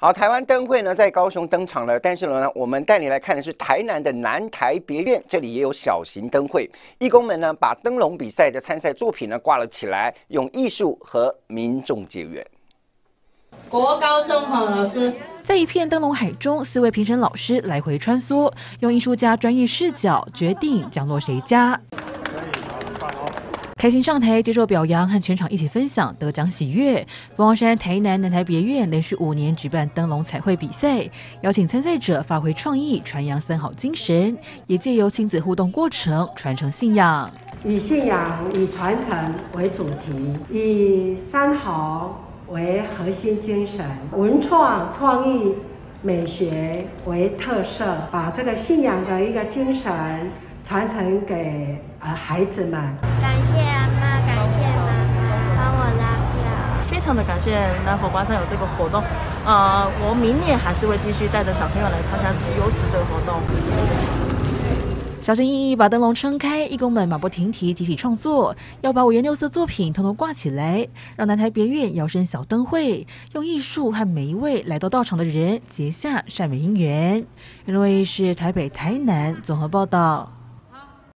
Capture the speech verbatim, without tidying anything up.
好，台湾灯会呢在高雄登场了，但是呢，我们带你来看的是台南的南台别院，这里也有小型灯会。义工们呢把灯笼比赛的参赛作品呢挂了起来，用艺术和民众结缘。 国高中好，老师。 在一片灯笼海中，四位评审老师来回穿梭，用艺术家专业视角决定降落谁家。开心上台接受表扬，和全场一起分享得奖喜悦。凤凰山台南南台别院连续五年举办灯笼彩绘比赛，邀请参赛者发挥创意，传扬三好精神，也借由亲子互动过程传承信仰。 以信仰与传承为主题，以三好为核心精神，文创创意美学为特色，把这个信仰的一个精神传承给呃孩子们。 感谢阿妈，感谢妈妈帮我拉票。 非常的感谢南佛关山有这个活动，呃，我明年还是会继续带着小朋友来参加集邮池这个活动。 小心翼翼把灯笼撑开，义工们马不停蹄集体创作，要把五颜六色作品统统挂起来，让南台别院摇身小灯会，用艺术和每一位来到道场的人结下善美姻缘。因为是台北、台南综合报道。